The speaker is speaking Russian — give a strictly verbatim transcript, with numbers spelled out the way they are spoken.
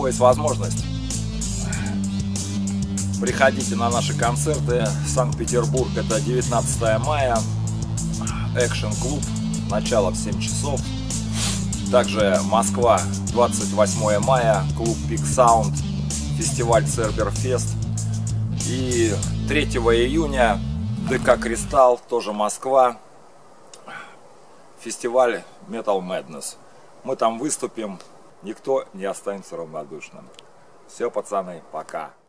кого есть возможность, приходите на наши концерты. Санкт-Петербург, это девятнадцатое мая, Action Club, начало в семь часов. Также Москва, двадцать восьмое мая, клуб Peak Sound, фестиваль Церберфест. И третьего июня ДК Кристалл, тоже Москва, фестиваль Metal Madness. Мы там выступим, никто не останется равнодушным. Все, пацаны, пока.